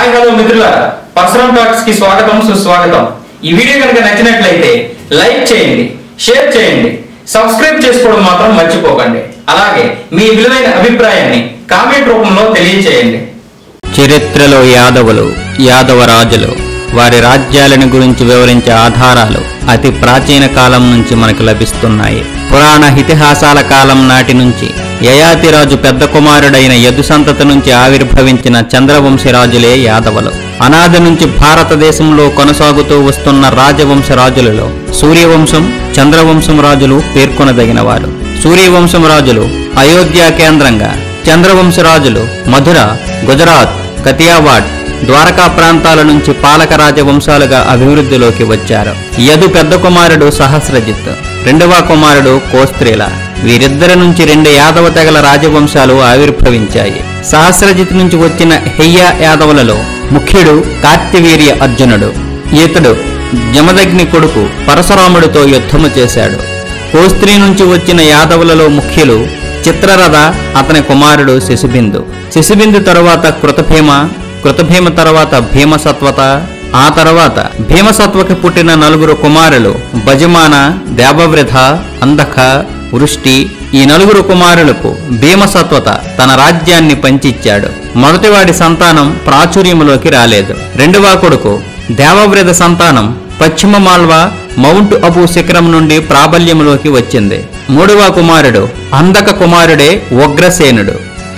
Hi hello మిత్రులారా, Parashuram talks కి స్వాగతం సుస్వాగతం. ఈ వీడియో కనుక నచ్చినట్లయితే లైక్ చేయండి, షేర్ చేయండి, సబ్స్క్రైబ్ చేసుకోవడం మాత్రం మర్చిపోకండి. అలాగే మీ విలువైన అభిప్రాయాన్ని కామెంట్ రూపంలో తెలియజేయండి. చరిత్రలో యాదవులు, యాదవ రాజులు, వారి రాజ్యాలను గురించి వివరించే ఆధారాలు అతి ప్రాచీన కాలం నుంచి మనకు లభిస్తున్నాయి. పురాణ ఇతిహాసాల కాలం నాటి నుంచి యయాతిరాజు పెద్ద కుమారుడైన యదు సంతతి నుంచి ఆవిర్భవించిన చంద్రవంశ రాజులే యాదవులు. అనాది నుంచి భారతదేశంలో కొనసాగుతూ వస్తున్న రాజవంశ రాజులలో సూర్యవంశం, చంద్రవంశం రాజులు పేర్కొనదగినవారు. సూర్యవంశం రాజులు అయోధ్య కేంద్రంగా, చంద్రవంశ రాజులు మధుర, గుజరాత్, కతియావాడ్, ద్వారకా ప్రాంతాల నుంచి పాలక రాజవంశాలుగా అభివృద్ధిలోకి వచ్చారు. యదు పెద్ద కుమారుడు సహస్రజిత్, రెండవ కుమారుడు కోస్త్రీల. వీరిద్దరి నుంచి 2 యాదవ తెగల రాజవంశాలు ఆవిర్భవించాయి. సహస్రజిత్ నుంచి వచ్చిన హెయ్య యాదవులలో ముఖ్యుడు కార్తివీర్య అర్జునుడు. ఇతడు జమదగ్ని కొడుకు పరశురాముడితో యుద్ధము చేశాడు. కోస్త్రీ నుంచి వచ్చిన యాదవులలో ముఖ్యులు చిత్రరథ, అతని కుమారుడు శశిబిందు. శశిబిందు తరువాత కృతభీమ తరువాత భీమసత్వత, ఆ తర్వాత భీమసత్వకి పుట్టిన 4 కుమారులు భజమాన, దేవవ్రత, అంధక, వృష్టి. ఈ 4 కుమారులకు భీమసత్వత తన రాజ్యాన్ని పంచిచ్చాడు. మొదటివాడి సంతానం ప్రాచుర్యములోకి రాలేదు. రెండవ కొడుకు దేవవ్రత సంతానం పశ్చిమ మాల్వా, మౌంట్ అబూ శిఖరం నుండి ప్రాబల్యములోకి వచ్చింది. మూడవ కుమారుడు అంధక కుమారుడే ఉగ్రసేనుడు.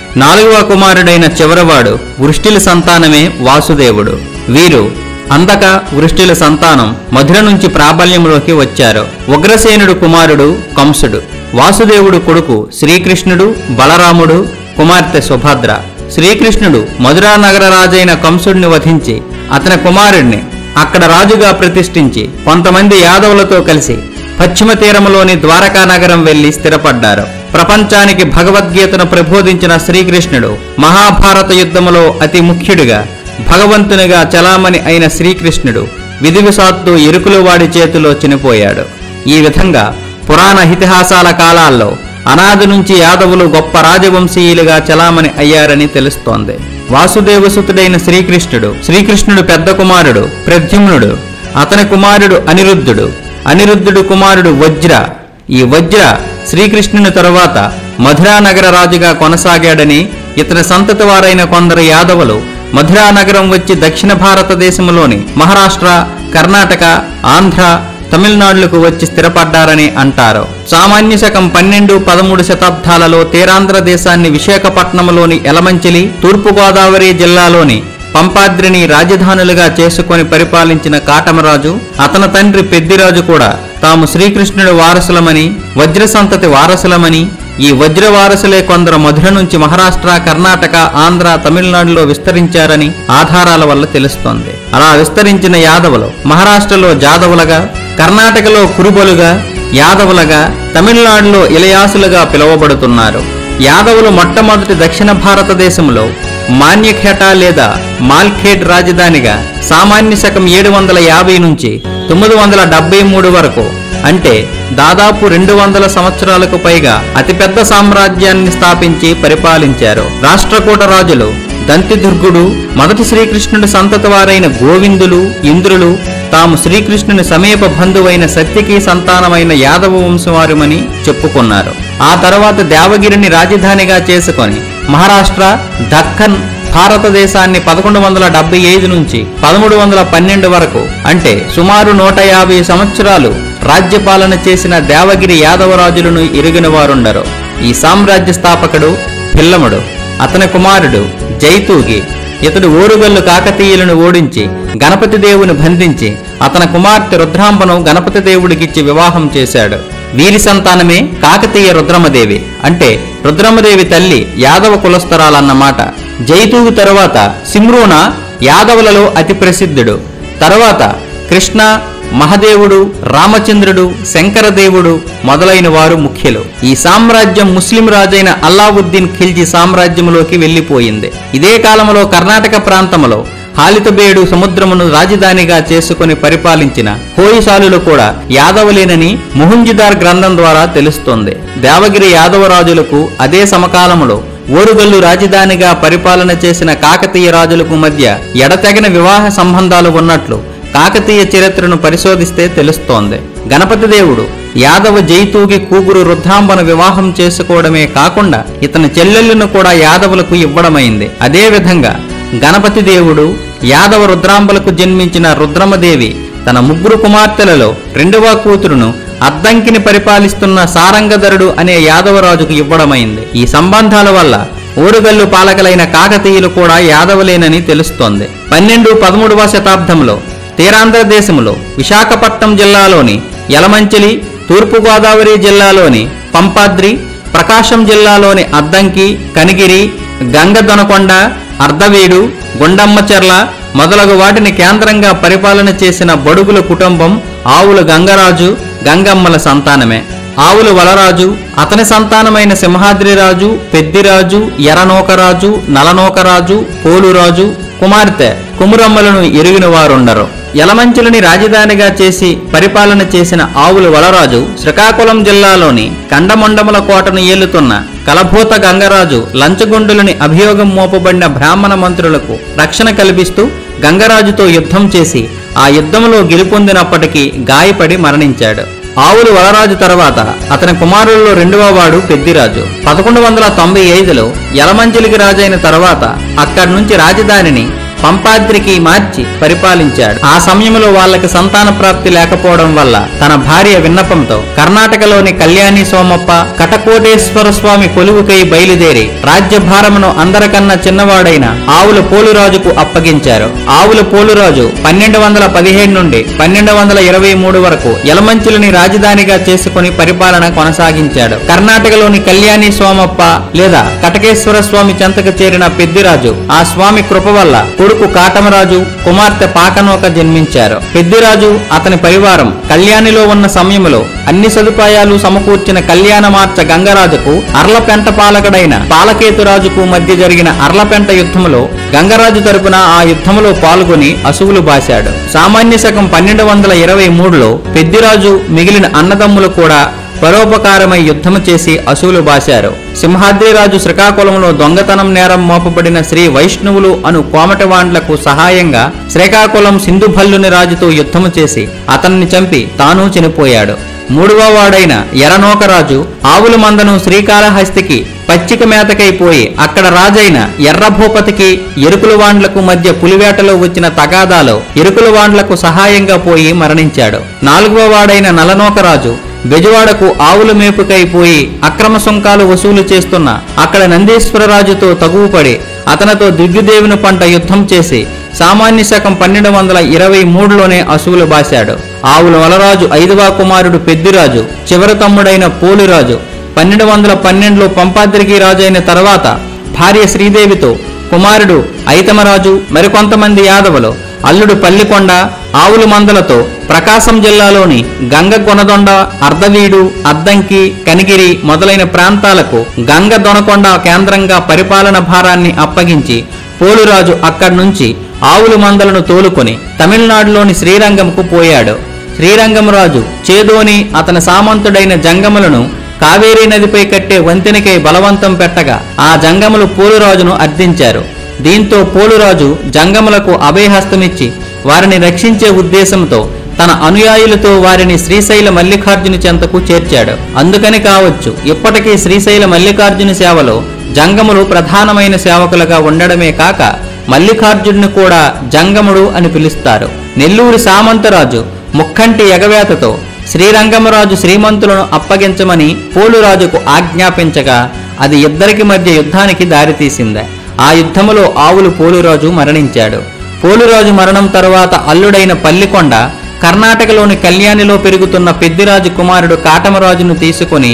4వ కుమారుడైన చివరవాడు వృష్టిల సంతానమే వాసుదేవుడు. వీరు అంధక, వృష్టిల సంతానం మధుర నుంచి ప్రాబల్యంలోకి వచ్చారు. ఉగ్రసేనుడు కుమారుడు కంసుడు. వాసుదేవుడు కొడుకు శ్రీకృష్ణుడు, బలరాముడు, కుమార్తె సుభద్ర. శ్రీకృష్ణుడు మధురా నగర రాజైన కంసుడిని వధించి అతని కుమారుడిని అక్కడ రాజుగా ప్రతిష్ఠించి కొంతమంది యాదవులతో కలిసి పశ్చిమ తీరములోని ద్వారకా నగరం వెళ్లి స్థిరపడ్డారు. ప్రపంచానికి భగవద్గీతను ప్రబోధించిన శ్రీకృష్ణుడు మహాభారత యుద్ధములో అతి ముఖ్యుడిగా భగవంతునిగా చలామణి అయిన శ్రీకృష్ణుడు విధివిసాత్తు ఎరుకుల వాడి చేతిలో చనిపోయాడు. ఈ విధంగా పురాణ ఇతిహాసాల కాలాల్లో అనాది నుంచి యాదవులు గొప్ప రాజవంశీయులుగా చలామణి అయ్యారని తెలుస్తోంది. వాసుదేవసుతుడైన శ్రీకృష్ణుడు పెద్ద కుమారుడు ప్రద్యుమ్నుడు, అతని కుమారుడు అనిరుద్ధుడు కుమారుడు వజ్ర. ఈ వజ్ర శ్రీకృష్ణుని తరువాత మధురా నగర రాజుగా కొనసాగాడని ఇతని సంతతి వారైన కొందరు యాదవులు మధురా నగరం వచ్చి దక్షిణ భారతదేశంలోని మహారాష్ట్ర, కర్ణాటక, ఆంధ్ర, తమిళనాడులకు వచ్చి స్థిరపడ్డారని అంటారు. సామాన్య శకం 12-13 శతాబ్దాలలో తీరాంధ్ర దేశాన్ని విశాఖపట్నంలోని యలమంచిలి, తూర్పుగోదావరి జిల్లాలోని పంపాద్రిని రాజధానులుగా చేసుకొని పరిపాలించిన కాటమరాజు, అతని తండ్రి పెద్దిరాజు కూడా తాము శ్రీకృష్ణుడి వారసులమని, వజ్ర సంతతి వారసులమని, ఈ వజ్ర వారసులే కొందరు మధుర నుంచి మహారాష్ట్ర, కర్ణాటక, ఆంధ్ర, తమిళనాడులో విస్తరించారని ఆధారాల వల్ల తెలుస్తోంది. అలా విస్తరించిన యాదవులు మహారాష్ట్రలో జాదవులుగా, కర్ణాటకలో కురుబలుగా, యాదవులుగా, తమిళనాడులో ఇలయాసులుగా పిలువబడుతున్నారు. యాదవులు మొట్టమొదటి దక్షిణ భారతదేశంలో మాన్యఖేట లేదా మాల్ఖేడ్ రాజధానిగా సామాన్య శకం 750 నుంచి 973 వరకు, అంటే దాదాపు 200 సంవత్సరాలకు పైగా అతిపెద్ద సామ్రాజ్యాన్ని స్థాపించి పరిపాలించారు. రాష్ట్రకూట రాజులు దంతిదుర్గుడు, మొదటి శ్రీకృష్ణుడి సంతతి వారైన గోవిందులు, ఇంద్రులు తాము శ్రీకృష్ణుని సమీప బంధువైన సత్యకి సంతానమైన యాదవ వంశవారుమని చెప్పుకున్నారు. ఆ తర్వాత దేవగిరిని రాజధానిగా చేసుకొని మహారాష్ట్ర, దక్కన్, భారతదేశాన్ని 1175 నుంచి 1312 వరకు, అంటే సుమారు 150 సంవత్సరాలు రాజ్యపాలన చేసిన దేవగిరి యాదవరాజులను ఎరిగిన వారుండరు. ఈ సామ్రాజ్య స్థాపకుడు పిల్లముడు, అతని కుమారుడు జైతూగి. ఇతడు ఓరుగల్లు కాకతీయులను ఓడించి గణపతి దేవుని బంధించి అతని కుమార్తె రుద్రాంబను గణపతి దేవుడికిచ్చి వివాహం చేశాడు. వీరి సంతానమే కాకతీయ రుద్రమదేవి, అంటే రుద్రమదేవి తల్లి యాదవ కులస్థరాలన్నమాట. జైతూగు తరువాత సిమ్రూన యాదవులలో అతి ప్రసిద్ధుడు. తరువాత కృష్ణ, మహదేవుడు, రామచంద్రుడు, శంకరదేవుడు మొదలైన వారు ముఖ్యులు. ఈ సామ్రాజ్యం ముస్లిం రాజైన అల్లావుద్దీన్ ఖిల్జీ సామ్రాజ్యంలోకి వెళ్లిపోయింది. ఇదే కాలంలో కర్ణాటక ప్రాంతంలో హాలితబేడు సముద్రమును రాజధానిగా చేసుకుని పరిపాలించిన హోయిసాలులు కూడా యాదవులేనని మొహంజదార్ గ్రంథం ద్వారా తెలుస్తోంది. దేవగిరి యాదవ రాజులకు అదే సమకాలంలో ఓరుగల్లు రాజధానిగా పరిపాలన చేసిన కాకతీయ రాజులకు మధ్య ఎడతెగని వివాహ సంబంధాలు ఉన్నట్లు కాకతీయ చరిత్రను పరిశోధిస్తే తెలుస్తోంది. గణపతి దేవుడు యాదవ జైతూగి కూగురు రుద్రాంబను వివాహం చేసుకోవడమే కాకుండా ఇతని చెల్లెళ్లను కూడా యాదవులకు ఇవ్వడమైంది. అదేవిధంగా గణపతి దేవుడు యాదవ రుద్రాంబలకు జన్మించిన రుద్రమదేవి తన ముగ్గురు కుమార్తెలలో రెండవ కూతురును అద్దంకిని పరిపాలిస్తున్న సారంగధరుడు అనే యాదవరాజుకు ఇవ్వడమైంది. ఈ సంబంధాల వల్ల ఓరుగల్లు పాలకులైన కాకతీయులు కూడా యాదవులేనని తెలుస్తోంది. 12-13వ శతాబ్దంలో తీరాంధ్ర దేశంలో విశాఖపట్నం జిల్లాలోని యలమంచిలి, తూర్పుగోదావరి జిల్లాలోని పంపాద్రి, ప్రకాశం జిల్లాలోని అద్దంకి, కనిగిరి, గంగదొనకొండ, అర్ధవీడు, గుండమ్మచెర్ల మొదలగు వాటిని కేంద్రంగా పరిపాలన చేసిన బడుగుల కుటుంబం ఆవుల గంగరాజు, గంగమ్మల సంతానమే. ఆవుల వలరాజు, అతని సంతానమైన సింహాద్రిరాజు, పెద్దిరాజు, ఎర్రనోకరాజు, నలనోకరాజు, పోలురాజు కుమార్తె కుమురమ్మలను ఎరిగిన వారుండరు. యలమంచిలిని రాజధానిగా చేసి పరిపాలన చేసిన ఆవుల వలరాజు శ్రీకాకుళం జిల్లాలోని కండమండముల కోటను ఏలుతున్న కలభూత గంగరాజు లంచగొండులని అభియోగం మోపబడిన బ్రాహ్మణ మంత్రులకు రక్షణ కల్పిస్తూ గంగరాజుతో యుద్ధం చేసి ఆ యుద్ధంలో గెలుపొందినప్పటికీ గాయపడి మరణించాడు. ఆవుల వలరాజు తర్వాత అతని కుమారుల్లో రెండవ వాడు పెద్దిరాజు. 1195లో యలమంచిలికి రాజైన తర్వాత అక్కడి నుంచి రాజధానిని పంపాద్రికి మార్చి పరిపాలించాడు. ఆ సమయంలో వాళ్ళకి సంతాన ప్రాప్తి లేకపోవడం వల్ల తన భార్య విన్నపంతో కర్ణాటకలోని కళ్యాణి సోమప్ప కటకోటేశ్వర స్వామి కొలువుకై బయలుదేరి రాజ్యభారమును అందరికన్నా చిన్నవాడైన ఆవుల పోలురాజుకు అప్పగించారు. ఆవుల పోలురాజు 1217 నుండి 1223 వరకు యలమంచిలిని రాజధానిగా చేసుకుని పరిపాలన కొనసాగించాడు. కర్ణాటకలోని కళ్యాణి సోమప్ప లేదా కటకేశ్వర స్వామి చెంతకు చేరిన పెద్దిరాజు ఆ స్వామి కృప వల్ల కొడుకు కాటమరాజు, కుమార్తె పాకనోక జన్మించారు. పెద్దిరాజు అతని పరివారం కళ్యాణిలో ఉన్న సమయంలో అన్ని సదుపాయాలు సమకూర్చిన కళ్యాణమార్చ గంగరాజుకు అర్లపెంట పాలకుడైన పాలకేతురాజుకు మధ్య జరిగిన అర్లపెంట యుద్ధంలో గంగరాజు తరపున ఆ యుద్ధంలో పాల్గొని అసువులు బాశాడు. సామాన్య శకం 1223లో పెద్దిరాజు మిగిలిన అన్నదమ్ములు కూడా పరోపకారమై యుద్ధము చేసి అసువులు బాశారు. సింహాద్రిరాజు శ్రీకాకుళంలో దొంగతనం నేరం మోపబడిన శ్రీ వైష్ణవులు అను కోమటవాండ్లకు సహాయంగా శ్రీకాకుళం సింధుభల్లుని రాజుతో యుద్ధము చేసి అతన్ని చంపి తాను చనిపోయాడు. మూడవ వాడైన ఎర్రనోకరాజు ఆవుల మందను శ్రీకాళహస్తికి పచ్చిక మేతకైపోయి అక్కడ రాజైన ఎర్రభూపతికి ఎరుకులవాండ్లకు మధ్య పులివేటలో వచ్చిన తగాదాలో ఎరుకులవాండ్లకు సహాయంగా పోయి మరణించాడు. నాలుగవ వాడైన నలనోకరాజు బెజవాడకు ఆవుల మేపుకైపోయి అక్రమ సుంకాలు వసూలు చేస్తున్న అక్కడ నందీశ్వరరాజుతో తగువుపడి అతనితో దిగ్గుదేవుని పంట యుద్ధం చేసి సామాన్య శకం 1223లోనే అసువులు బాశాడు. ఆవుల వలరాజు 5వ కుమారుడు పెద్దిరాజు చివరి తమ్ముడైన పోలిరాజు 1212లో పంపాద్రికి రాజైన తర్వాత భార్య శ్రీదేవితో కుమారుడు ఐతమరాజు మరికొంతమంది యాదవులు అల్లుడు పల్లికొండ ఆవుల మందలతో ప్రకాశం జిల్లాలోని గంగ కొనదొండ, అర్ధవీడు, అద్దంకి, కనిగిరి మొదలైన ప్రాంతాలకు గంగ దొనకొండ కేంద్రంగా పరిపాలన భారాన్ని అప్పగించి పోలురాజు అక్కడి నుంచి ఆవుల మందలను తోలుకొని తమిళనాడులోని శ్రీరంగంకు పోయాడు. శ్రీరంగంరాజు చేదోని అతని సామంతుడైన జంగములను కావేరీ నదిపై కట్టే వంతెనకై బలవంతం పెట్టగా ఆ జంగములు పోలురాజును అర్థించారు. దీంతో పోలురాజు జంగములకు అభయహస్తమిచ్చి వారిని రక్షించే ఉద్దేశంతో తన అనుయాయులతో వారిని శ్రీశైల మల్లికార్జుని చెంతకు చేర్చాడు. అందుకని కావచ్చు ఇప్పటికీ శ్రీశైల మల్లికార్జుని సేవలో జంగములు ప్రధానమైన సేవకులుగా ఉండడమే కాక మల్లికార్జునుని కూడా జంగముడు అని పిలుస్తారు. నెల్లూరి సామంతరాజు ముక్కంటి ఎగవేతతో శ్రీరంగమరాజు శ్రీమంతులను అప్పగించమని పోలురాజుకు ఆజ్ఞాపించగా అది ఇద్దరికి మధ్య యుద్ధానికి దారితీసింది. ఆ యుద్ధములో ఆవులు పోలురాజు మరణించాడు. పోలురాజు మరణం తరువాత అల్లుడైన పల్లికొండ కర్ణాటకలోని కళ్యాణిలో పెరుగుతున్న పెద్దిరాజు కుమారుడు కాటమరాజును తీసుకుని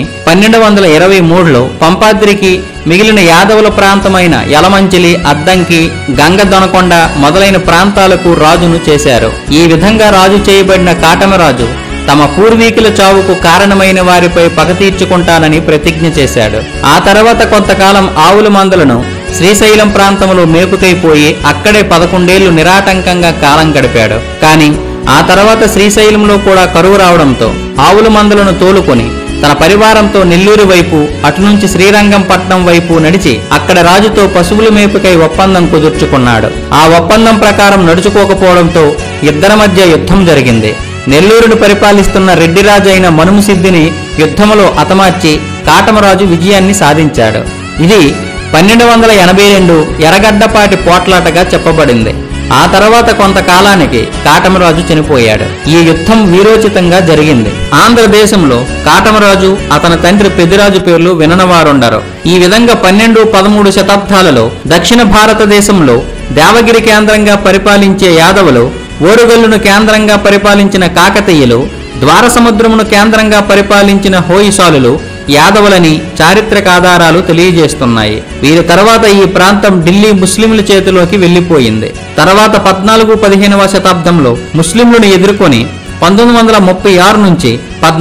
1223లో పంపాద్రికి మిగిలిన యాదవుల ప్రాంతమైన యలమంచిలి, అద్దంకి, గంగ దొనకొండ మొదలైన ప్రాంతాలకు రాజును చేశారు. ఈ విధంగా రాజు చేయబడిన కాటమరాజు తమ పూర్వీకుల చావుకు కారణమైన వారిపై పగ తీర్చుకుంటానని ప్రతిజ్ఞ చేశాడు. ఆ తర్వాత కొంతకాలం ఆవుల మందలను శ్రీశైలం ప్రాంతంలో మేపుకైపోయి అక్కడే 11 ఏళ్లు నిరాటంకంగా కాలం గడిపాడు. కానీ ఆ తర్వాత శ్రీశైలంలో కూడా కరువు రావడంతో ఆవుల మందలను తోలుకొని తన పరివారంతో నెల్లూరు వైపు అటు నుంచి శ్రీరంగంపట్నం వైపు నడిచి అక్కడ రాజుతో పశువుల మేపుకై ఒప్పందం కుదుర్చుకున్నాడు. ఆ ఒప్పందం ప్రకారం నడుచుకోకపోవడంతో ఇద్దరి మధ్య యుద్ధం జరిగింది. నెల్లూరును పరిపాలిస్తున్న రెడ్డిరాజు అయిన మనుమసిద్ధిని యుద్ధములో హతమార్చి కాటమరాజు విజయాన్ని సాధించాడు. ఇది 1282 ఎర్రగడ్డపాటి పోట్లాటగా చెప్పబడింది. ఆ తర్వాత కొంతకాలానికి కాటమరాజు చనిపోయాడు. ఈ యుద్ధం వీరోచితంగా జరిగింది. ఆంధ్రదేశంలో కాటమరాజు అతని తండ్రి పెద్దిరాజు పేర్లు విననవారుండరు. ఈ విధంగా 12-13 శతాబ్దాలలో దక్షిణ భారతదేశంలో దేవగిరి కేంద్రంగా పరిపాలించే యాదవులు, ఓరుగల్లును కేంద్రంగా పరిపాలించిన కాకతీయులు, ద్వారసముద్రమును కేంద్రంగా పరిపాలించిన హోయిసాలులు యాదవులని చారిత్రక ఆధారాలు తెలియజేస్తున్నాయి. వీరి తర్వాత ఈ ప్రాంతం ఢిల్లీ ముస్లింల చేతిలోకి వెళ్లిపోయింది. తర్వాత 14-15వ శతాబ్దంలో ముస్లింలను ఎదుర్కొని 1936 నుంచి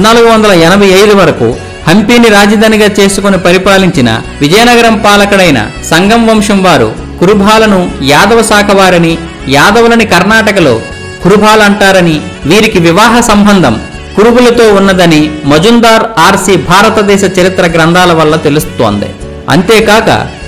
1485 వరకు హంపీని రాజధానిగా చేసుకుని పరిపాలించిన విజయనగరం పాలకుడైన సంగం వంశం వారు కురుభాలను యాదవ శాఖ వారని, యాదవులని కర్ణాటకలో కురుభాలంటారని, వీరికి వివాహ సంబంధం కురుబులతో ఉన్నదని మజుందార్ ఆర్సి భారతదేశ చరిత్ర గ్రంథాల వల్ల తెలుస్తోంది. అంతేకాక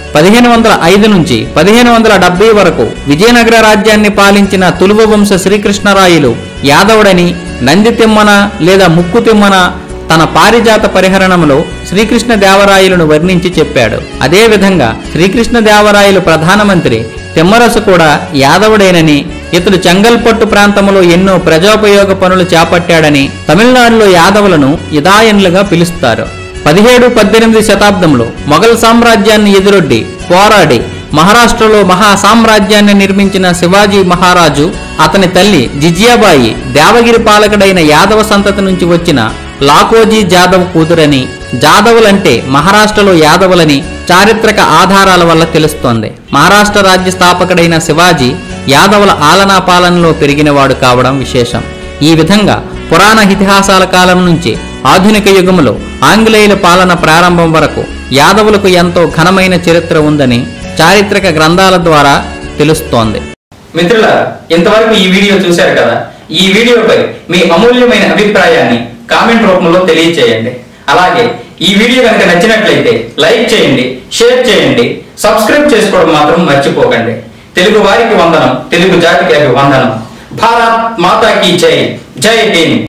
1505 నుంచి 1570 వరకు విజయనగర రాజ్యాన్ని పాలించిన తులువ వంశ శ్రీకృష్ణరాయలు యాదవుడని నంది తిమ్మన లేదా ముక్కు తిమ్మన తన పారిజాత పరిహరణంలో శ్రీకృష్ణదేవరాయలను వర్ణించి చెప్పాడు. అదేవిధంగా శ్రీకృష్ణదేవరాయలు ప్రధానమంత్రి తిమ్మరసు కూడా యాదవుడేనని, ఇతడు చెంగల్పట్టు ప్రాంతంలో ఎన్నో ప్రజోపయోగ పనులు చేపట్టాడని తమిళనాడులో యాదవులను ఇదాయన్లుగా పిలుస్తారు. 17-18 శతాబ్దంలో మొఘల్ సామ్రాజ్యాన్ని ఎదురొడ్డి పోరాడి మహారాష్ట్రలో మహా సామ్రాజ్యాన్ని నిర్మించిన శివాజీ మహారాజు, అతని తల్లి జిజియాబాయి దేవగిరి పాలకుడైన యాదవ సంతతి నుంచి వచ్చిన లాకోజీ జాదవ్ కూతురని, జాదవులంటే మహారాష్ట్రలో యాదవులని చారిత్రక ఆధారాల వల్ల తెలుస్తోంది. మహారాష్ట్ర రాజ్య స్థాపకుడైన శివాజీ యాదవుల ఆలనా పాలనలో పెరిగినవాడు కావడం విశేషం. ఈ విధంగా పురాణ ఇతిహాసాల కాలం నుంచి ఆధునిక యుగంలో ఆంగ్లేయుల పాలన ప్రారంభం వరకు యాదవులకు ఎంతో ఘనమైన చరిత్ర ఉందని చారిత్రక గ్రంథాల ద్వారా తెలుస్తోంది. మిత్రులారా, ఇంతవరకు ఈ వీడియో చూశారు కదా. ఈ వీడియోపై మీ అమూల్యమైన అభిప్రాయాన్ని కామెంట్ రూపంలో తెలియచేయండి. అలాగే ఈ వీడియో కనుక నచ్చినట్లయితే లైక్ చేయండి, షేర్ చేయండి, సబ్స్క్రైబ్ చేసుకోవడం మాత్రం మర్చిపోకండి. తెలుగు వారికి వందనం, తెలుగు జాతికి అభివందనం. భారత్ మాతా కీ జై. జై హింద్.